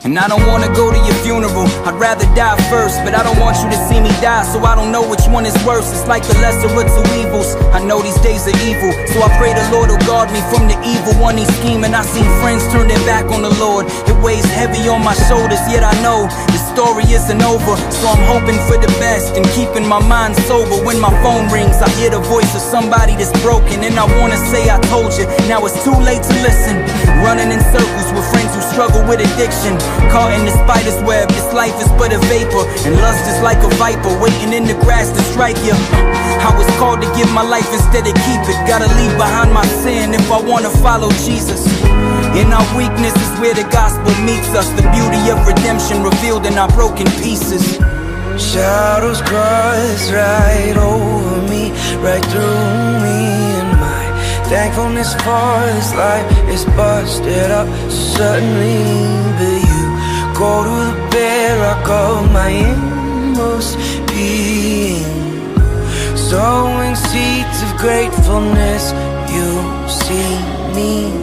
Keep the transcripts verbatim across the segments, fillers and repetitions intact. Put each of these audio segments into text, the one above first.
And I don't wanna go to your funeral, I'd rather die first. But I don't want you to see me die, so I don't know which one is worse. It's like the lesser of two evils. I know these days are evil, so I pray the Lord will guard me from the evil one. He's scheming. I seen friends turn their back on the Lord. It weighs heavy on my shoulders, yet I know the story isn't over. So I'm hoping for the best and keeping my mind sober. When my phone rings, I hear the voice of somebody that's broken, and I wanna say I told you, now it's too late to listen. Running in circles with friends who struggle with addiction, caught in the spider's web. This life is but a vapor, and lust is like a viper waiting in the grass to strike you. I was called to give my life instead of keep it. Gotta leave behind my sin if I wanna follow Jesus. In our weakness is where the gospel meets us, the beauty of redemption revealed in our broken pieces. Shadows cross right over me, right through me, and my thankfulness for this life is busted up suddenly. But you go to the bedrock of my inmost being, sowing seeds of gratefulness. You see me.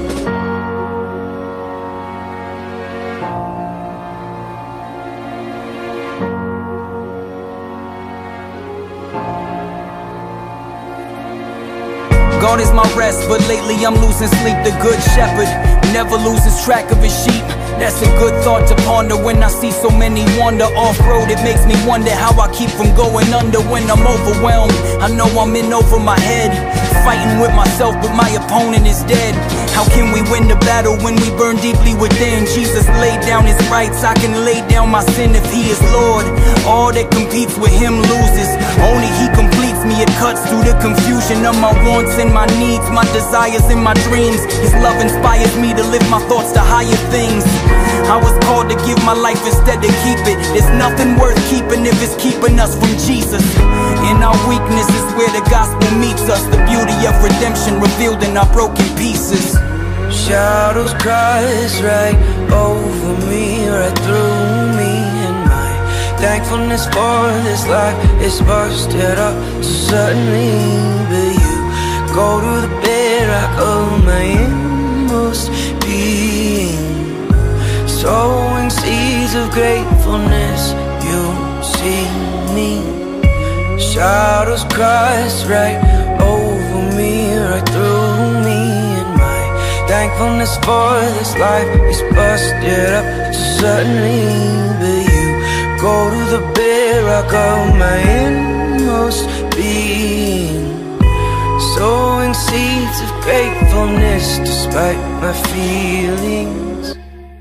God is my rest, but lately I'm losing sleep. The good shepherd never loses track of his sheep. That's a good thought to ponder when I see so many wander off-road. It makes me wonder how I keep from going under when I'm overwhelmed. I know I'm in over my head, fighting with myself, but my opponent is dead. How can we win the battle when we burn deeply within? Jesus laid down his rights, I can lay down my sin if he is Lord. All that competes with him loses, only he completes me. It cuts through the confusion of my wants and my needs, my desires and my dreams. His love inspires me to lift my thoughts to higher things. I was called to give my life instead to keep it. There's nothing worth keeping if it's keeping us from Jesus. In our weakness is where the gospel meets us, the beauty of redemption revealed in our broken pieces. Shadows cross right over me, right through me, and my thankfulness for this life is busted up suddenly. But you go to the bedrock of my inmost being, sowing seeds of gratefulness. You see me. Shadows cross right over me, right through me, and my thankfulness for this life is busted up suddenly. But you go to the bedrock of my inmost being, sowing seeds of gratefulness despite my feelings.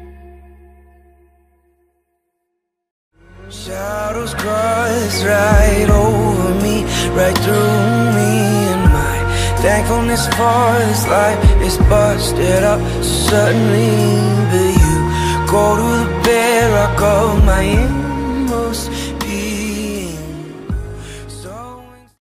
Shadows cross right over me, right through me, and my thankfulness for this life is busted up suddenly. But you go to the bedrock of my